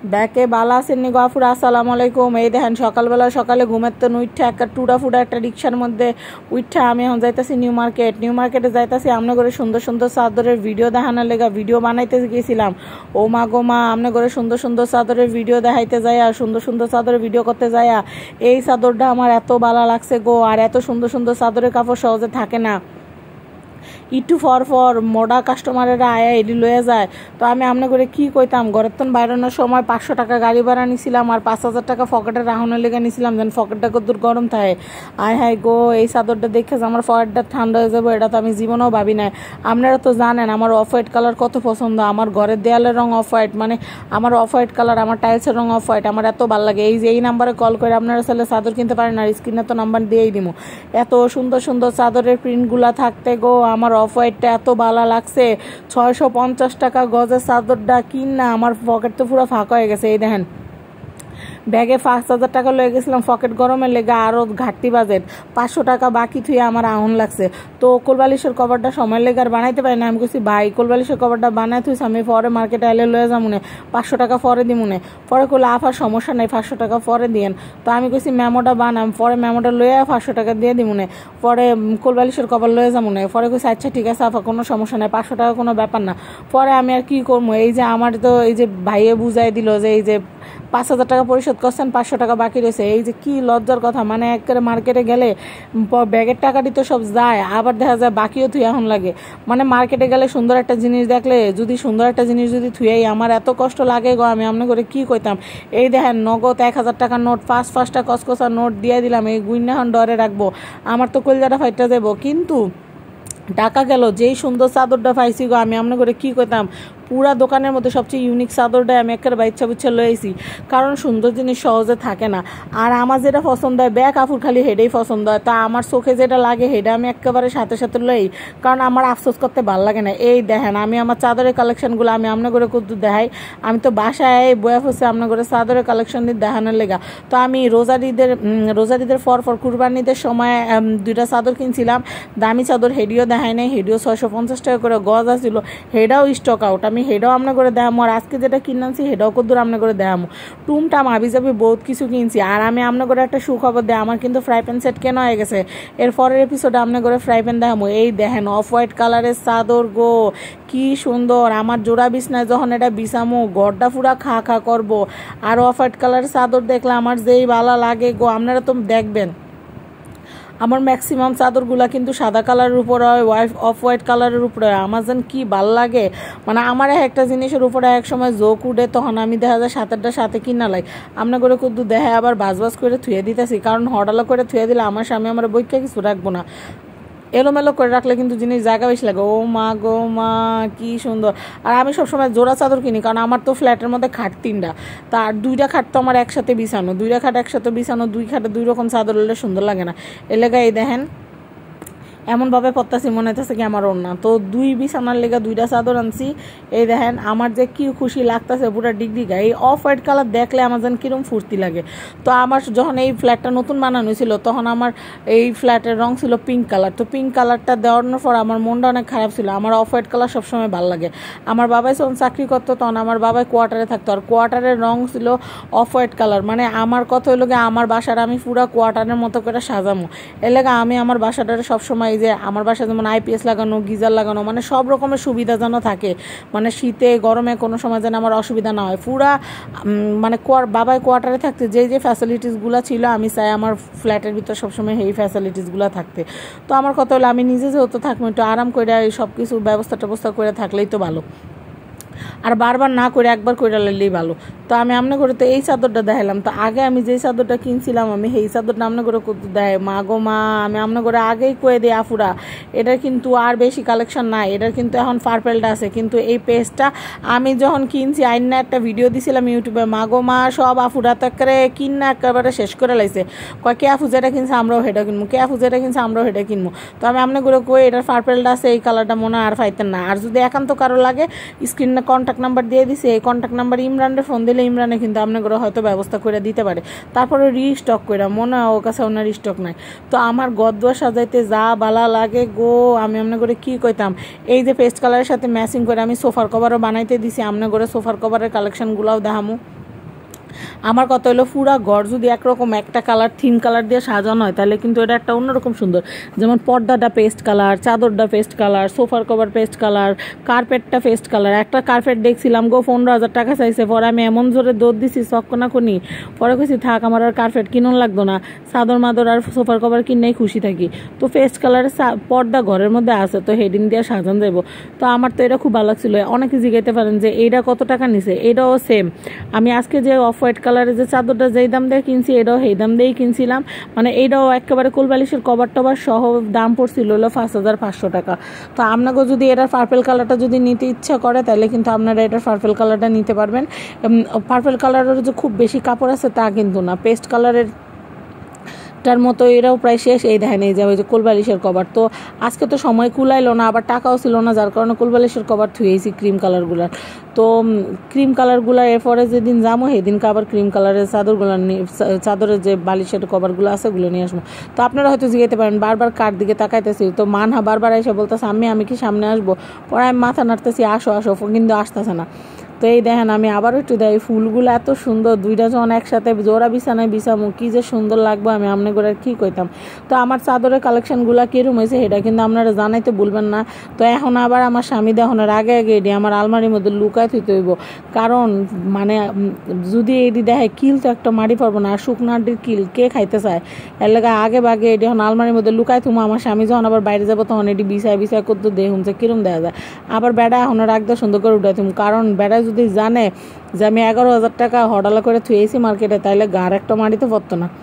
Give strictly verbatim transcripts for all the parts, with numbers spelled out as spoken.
ব্যাকে বালা আসেননি গাফুর আসসালামু আলাইকুম। এই দেখেন সকালবেলা সকালে ঘুমের তো উঠা একটা টুডা ফুডা একটা রিক্সার মধ্যে উঠা আমি এখন যাইতেছি নিউ মার্কেট। নিউ মার্কেটে যাইতেছি আমনে করে সুন্দর সুন্দর চাদরের ভিডিও দেখানোর লেগা ভিডিও বানাইতে গিয়েছিলাম। ও মা গো মা, আমনে করে সুন্দর সুন্দর চাদরের ভিডিও দেখাইতে যায় আর সুন্দর সুন্দর চাদরের ভিডিও করতে যায়। এই চাদরটা আমার এত ভালো লাগছে গো, আর এত সুন্দর সুন্দর চাদরের কাপড় সহজে থাকে না। একটু ফর ফর মোডা কাস্টমারেরা আয়া এডি লয়ে যায়। তো আমি আমনে করে কি কইতাম, ঘরের তন বাইরানোর সময় পাঁচশো টাকা গাড়ি ভাড়া নিছিলাম আর পাঁচ হাজার টাকা ফকেটে রাহনের লেগে নিছিলাম, যেন ফকেটটা কদ্দুর গরম থাকে। আয় হায় গো, এই চাদরটা দেখে আমার ফকেটটা ঠান্ডা হয়ে যাবো এটা তো আমি জীবনেও ভাবি নাই। আপনারা তো জানেন আমার অফ হোয়াইট কালার কত পছন্দ, আমার ঘরের দেয়ালের রং অফ হোয়াইট, মানে আমার অফ হোয়াইট কালার, আমার টাইলসের রং অফ হোয়াইট, আমার এত ভালো লাগে। এই যে এই নাম্বারে কল করে আপনারা চাইলে চাদর কিনতে পারেন, আর স্ক্রিনে তো নাম্বার দিয়েই দিব। এত সুন্দর সুন্দর চাদরের প্রিন্টগুলা থাকতে গো আমার অফ হোয়াইটটা এত ভালো লাগছে। ছয়শো পঞ্চাশ টাকা গজের চাদরটা কিন না আমার পকেট তো পুরো ফাঁকা হয়ে গেছে। এই দেখেন ব্যাগে পাঁচ হাজার টাকা লয়ে গেছিলাম পকেট গরমের লেগে, আরও ঘাটতি বাজেট পাঁচশো টাকা বাকি থুয়ে আমার আহন লাগছে। তো কোলবালিশের কভারটা সময় লেগে আর বানাইতে পারি না। আমি কইছি ভাই কোলবালিশের কভারটা বানাই থুইছি, আমি পরে মার্কেটে এলে লয়ে যাবো না, পাঁচশো টাকা পরে দিমুনে। পরে করলে আফার সমস্যা নেই, পাঁচশো টাকা পরে দিয়েন। তো আমি কইছি মেমোটা বানাম, পরে মেমোটা লয়ে পাঁচশো টাকা দিয়ে দিমুনে, পরে কোলবালিশের কভার লয়ে যাবো না। পরে কইছি আচ্ছা ঠিক আছে আফা, কোনো সমস্যা নেই, পাঁচশো টাকা কোনো ব্যাপার না। পরে আমি আর কি করবো, এই যে আমার তো এই যে ভাইয়ে বুঝাই দিল যে এই যে পাঁচ হাজার টাকা পরিশোধ করছেন, পাঁচশো টাকা বাকি রয়েছে। এই যে কি লজ্জার কথা, মানে একেবারে মার্কেটে গেলে ব্যাগের টাকাটি তো সব যায়, আবার দেখা যায় বাকিও থুই এখন লাগে। মানে মার্কেটে গেলে সুন্দর একটা জিনিস দেখলে যদি সুন্দর একটা জিনিস যদি থুয়াই আমার এত কষ্ট লাগে গো, আমি আমনে করে কি কইতাম। এই দেখেন নগদ এক হাজার টাকার নোট পাঁচ পাঁচটা কসকসা নোট দিয়ে দিলাম, এই গুইনাহন ডরে রাখবো, আমার তো কলজাটা ফাইটটা যাবো। কিন্তু টাকা গেল, যেই সুন্দর চাদরটা পাইছি গো আমি আমনে করে কি কইতাম, পুরা দোকানের মধ্যে সবচেয়ে ইউনিক চাদরটাই আমি একের বাচ্চা বুচ্ছা লয়েছি, কারণ সুন্দর জিনিস সহজে থাকে না। আর আমার যেটা পছন্দ হয় ব্যাগ কাপড় খালি হেডেই পছন্দ হয়, তা আমার চোখে যেটা লাগে হেডা আমি একেবারে সাথে সাথে লই, কারণ আমার আফসোস করতে ভালো লাগে না। এই দেখেন আমি আমার চাদরের কালেকশনগুলো আমি আমনে করে কত দেখাই, আমি তো বাসায় বয়া ফুসে আমনে করে চাদরের কালেকশন দিয়ে দেখানোর লেগা। তো আমি রোজারিদের রোজারিদের ফর ফর কুরবানিদের সময় দুইটা চাদর কিনছিলাম, দামি চাদর, হেডিও দেখাই নাই, হেডিও ছয়শো পঞ্চাশ টাকা করে গজ আসছিল, হেডাও স্টক আউট। আমি হেডাও আমনে করে দেখামো, আর আজকে যেটা কিনছি হেডাও কদ্দুর আমনে করে দেখামো। টুমটাম আবি যাবি বহুত কিছু কিনছি। আর আমি আমনে করে একটা সুখবর দেয়, আমার কিন্তু ফ্রাই প্যান সেট কেনা হয়ে গেছে, এর পরের এপিসোডে আমনে করে ফ্রাই প্যান দেখামো। এই দেখেন অফ হোয়াইট কালারের চাদর গো, কি সুন্দর। আমার জোড়া বিছনায় যখন এটা বিছামো গড়টা পুরা খা খা করবো। আর অফ হোয়াইট কালারের চাদর দেখলে আমার যেই ভালো লাগে গো, আপনারা তো দেখবেন আমার ম্যাক্সিমাম চাদরগুলা কিন্তু সাদা কালারের উপর হয়, ওয়াইফ অফ হোয়াইট কালারের উপরে হয়। আমার যেন কি ভাল লাগে, মানে আমার একটা জিনিসের উপরে এক সময় জোক উঠে, তখন আমি দেখা যায় সাতেরটা সাথে কিনা লাই আমরা করে কুদ্দু দেখে আবার বাজ বাজ করে থুয়ে দিতেছি, কারণ হডালা করে থুয়ে দিলে আমার স্বামী আমার বইকে কিছু রাখবো না, এলোমেলো করে রাখলে কিন্তু জিনিস জায়গা বেশি লাগে। ও মা গো মা, কি সুন্দর। আর আমি সবসময় জোড়া চাদর কিনি, কারণ আমার তো ফ্ল্যাটের মধ্যে খাট তিনটা, তার দুইটা খাট তো আমার একসাথে বিছানো, দুইটা খাট একসাথে বিছানো, দুই খাটে দুই রকম চাদর হলে সুন্দর লাগে না। এ লেগা এই দেখেন এমনভাবে পড়তাছি মনে হইতেছে কি আমার ওর না। তো দুই বিছানার লেগে দুইটা চাদর আনছি। এই দেখেন আমার যে কি খুশি লাগতেছে পুরো ডিগডিগা। এই অফ হোয়াইট কালার দেখলে আমার যেন কিরম ফুর্তি লাগে। তো আমার যখন এই ফ্ল্যাটটা নতুন বানানো ছিল তখন আমার এই ফ্ল্যাটের রং ছিল পিঙ্ক কালার। তো পিঙ্ক কালারটা দেওয়ানোর পর আমার মনটা অনেক খারাপ ছিল। আমার অফ হোয়াইট কালার সবসময় ভালো লাগে। আমার বাবাই যখন চাকরি করতো তখন আমার বাবাই কোয়ার্টারে থাকতো, আর কোয়ার্টারের রং ছিল অফ হোয়াইট কালার। মানে আমার কথা হইল গিয়ে আমার বাসাটা আমি পুরো কোয়ার্টারের মতো করে সাজামো। এর লেগে আমি আমার বাসাটারে সবসময় যে আমার বাসায় যেমন আইপিএস লাগানো, গিজার লাগানো, মানে সব রকমের সুবিধা যেন থাকে, মানে শীতে গরমে কোনো সময় যেন আমার অসুবিধা না হয়। পুরা মানে বাবাই কোয়ার্টারে থাকতে যে যে ফ্যাসিলিটিসগুলো ছিল আমি চাই আমার ফ্ল্যাটের ভিতর সবসময় এই ফ্যাসিলিটিসগুলো থাকতে। তো আমার কথা হলো আমি নিজে যেহেতু থাকবো একটু আরাম করে সব কিছু ব্যবস্থা ট্যবস্থা করে থাকলেই তো ভালো, আর বারবার না করে একবার করে লাইলেই ভালো। তো আমি আমনে করে তো এই চাদরটা দেখালাম। তো আগে আমি যেই চাদরটা কিনছিলাম আমি এই চাদরটা আমনে করে দেয় মা গো মা, আমি আমনে করে আগেই কয়ে দিই আফুরা এটার কিন্তু আর বেশি কালেকশন নাই, এটার কিন্তু এখন পার্পেলটা আছে। কিন্তু এই পেজটা আমি যখন কিনছি আইনা একটা ভিডিও দিছিলাম ইউটিউবে, মা গো মা সব আফুরা তো একেবারে কিনা একেবারে শেষ করে লাইছে। কয় কে আফু যেটা কিনছে আমরাও হেটা কিনবো, কে আফু যেটা কিনছে আমরাও হেটা কিনবো। তো আমি আমনে করে কই এটার পার্পেলটা আছে, এই কালারটা মনে আর পাইতেন না। আর যদি একান্ত কারো লাগে স্ক্রিনে কন্ট্যাক্ট নাম্বার দিয়ে দিছে, এই কন্ট্যাক্ট নাম্বার ইমরানের ফোন দিলে ইমরানে কিন্তু আপনার করে হয়তো ব্যবস্থা করে দিতে পারে। তারপরে রিস্টক করে মনে হয় ওর কাছে ওনার স্টক নাই। তো আমার গদ্দুয়া সাজাইতে যা বালা লাগে গো, আমি আপনার করে কি কইতাম। এই যে পেস্ট কালারের সাথে ম্যাচিং করে আমি সোফার কভারও বানাইতে দিছি, আপনার করে সোফার কভারের কালেকশনগুলোও দেখামু। আমার কথা হলো পুরা ঘর যদি একরকম একটা কালার থিম কালার দিয়ে সাজানো হয় তাহলে কিন্তু এটা একটা অন্যরকম সুন্দর। যেমন পর্দাটা পেস্ট কালার, চাদরটা পেস্ট কালার, সোফার কভার পেস্ট কালার, কার্পেটটা পেস্ট কালার। একটা কার্পেট দেখছিলাম গো পনেরো হাজার টাকা চাইছে, পরে আমি এমন জোরে দৌড় দিছি চক্কনা কোনি, পরে কইছি থাক আমার আর কার্পেট কিনুন লাগতো না, চাদর মাদর আর সোফার কভার কিনেই খুশি থাকি। তো পেস্ট কালারের পর্দা ঘরের মধ্যে আছে, তো হেডিং দিয়ে সাজান যাবো। তো আমার তো এটা খুব ভালো লাগছিল। অনেকে জিজ্ঞাসা পারেন যে এইটা কত টাকা নিছে, এটাও সেম। আমি আজকে যে অফ হোয়াইট কালারের যে চাদরটা যেই দাম দিয়ে কিনছি এটাও সেই দাম দিয়েই কিনছিলাম। মানে এইটাও একেবারে কোলবালিশের কভার টভার সহ দাম পড়ছিল হলো পাঁচ হাজার পাঁচশো টাকা। তো আপনাকে যদি এটার পার্পেল কালারটা যদি নিতে ইচ্ছা করে তাহলে কিন্তু আপনারা এটার পার্পেল কালারটা নিতে পারবেন। পার্পেল কালারের যে খুব বেশি কাপড় আছে তা কিন্তু না, পেস্ট কালারের টার মতো এরাও প্রায় শেষ। এই দেখেন এই যাবে যে কোলবালিশের কভার। তো আজকে তো সময় কুলাইলো না, আবার টাকাও ছিল না, যার কারণে কোলবালিশের কভার থুয়েছি ক্রিম কালারগুলার। তো ক্রিম কালারগুলো এরপরে যেদিন যাবো সেদিনকে আবার ক্রিম কালারের চাদরগুলো চাদরের যে বালিশের কভারগুলো আছে ওগুলো নিয়ে আসবো। তো আপনারা হয়তো জিজ্ঞাসা পারেন বারবার কার দিকে তাকাইতেছি, তো মানহা বারবার এসে বলতেছে আমি আমি কি সামনে আসবো, পরে আমি মাথা নাড়তেছি আসো আসো, কিন্তু আসতেছে না। তো এই দেখেন আমি আবারও একটু দেয় ফুলগুলো এত সুন্দর, দুইটা যখন একসাথে জোড়া বিছানায় বিছামো কি যে সুন্দর লাগবে আমি আমনে করে কি কইতাম। তো আমার চাদরের কালেকশনগুলো কিরম হয়েছে সেটা কিন্তু আপনারা জানাইতে ভুলবেন না। তো এখন আবার আমার স্বামী দেখানোর আগে আগে এটি আমার আলমারির মধ্যে লুকায় থইতে হইব, কারণ মানে যদি এটি দেখে কিল তো একটা মারি পারবো না, আর শুকনাটির কিল কে খাইতে চায়, এর লেগে আগে বাগে এটি এখন আলমারির মধ্যে লুকায় থুমো। আমার স্বামী যখন আবার বাইরে যাবো তখন এটি বিছায় বিছায় করতে দেখুন যে কিরম দেখা যায়। আবার বেড়া এখন রাখতে সুন্দর করে উঠাই থুম, কারণ বেড়া যদি জানে যে আমি এগারো হাজার টাকা হডালা করে থুয়েছি মার্কেটে তাইলে গার একটা মারিতে পড়তো না।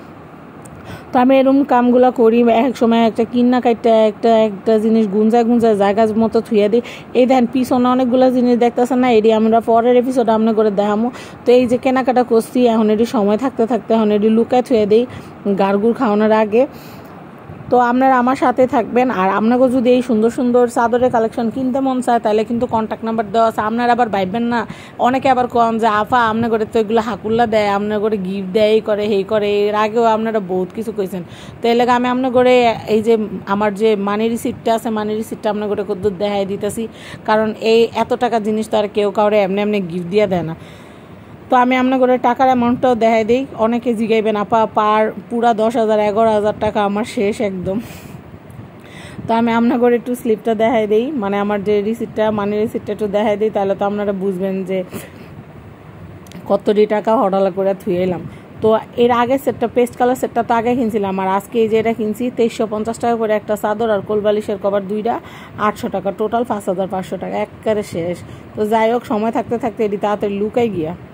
তো আমি এরকম কামগুলো করি, এক সময় একটা কিন্না কাটটা একটা একটা জিনিস গুঞ্জায় গুঞ্জায় জায়গা মতো থুয়ে দিই। এই দেখেন পিছনে অনেকগুলো জিনিস দেখতেছে না, এটি আমরা পরের এপিসোড আমরা করে দেখামো। তো এই যে কেনাকাটা করছি এখন এটি সময় থাকতে থাকতে এখন এটি লুকায় থুয়ে দিই গাড়গুড় খাওয়ানোর আগে। তো আপনারা আমার সাথে থাকবেন। আর আপনাকেও যদি এই সুন্দর সুন্দর চাদরের কালেকশন কিনতে মন চায় তাহলে কিন্তু কন্ট্যাক্ট নাম্বার দেওয়া আছে। আপনারা আবার ভাববেন না, অনেকে আবার কন যে আফা আপনার করে তো এগুলো হাকুল্লা দেয়, আপনার করে গিফট দেয়, এই করে এই করে, এর আগেও আপনারা বহুত কিছু কইছেন। তো এর লাগে আমি আপনার করে এই যে আমার যে মানি রিসিপ্টটা আছে মানি রিসিপ্টটা আপনার করে কদ্দুর দেখাই দিতেছি, কারণ এই এত টাকা জিনিস তো আর কেউ কাউরে এমনি এমনি গিফট দিয়ে দেয় না। তো আমি আপনার করে টাকার অ্যামাউন্টটাও দেখাই দিই। অনেকে জিগাইবেন আপা পার পুরা দশ হাজার এগারো হাজার টাকা আমার শেষ একদম। তো আমি আপনার করে একটু স্লিপটা দেখাই দিই, মানে আমার যে রিসিপ্টটা মানি রিসিপ্টটা একটু দেখাই দিই, তাহলে তো আপনারা বুঝবেন যে কতটি টাকা হডালা করে থুয়ে এলাম। তো এর আগে সেটটা পেস্ট কালার সেটটা তো আগে কিনছিলাম, আর আজকে এই যে এটা কিনছি তেইশশো পঞ্চাশ টাকা করে একটা চাদর আর কোলবালিশের কভার দুইটা আটশো টাকা, টোটাল পাঁচ হাজার পাঁচশো টাকা একবারে শেষ। তো যাই হোক সময় থাকতে থাকতে এটি তাড়াতাড়ি লুকাই গিয়া।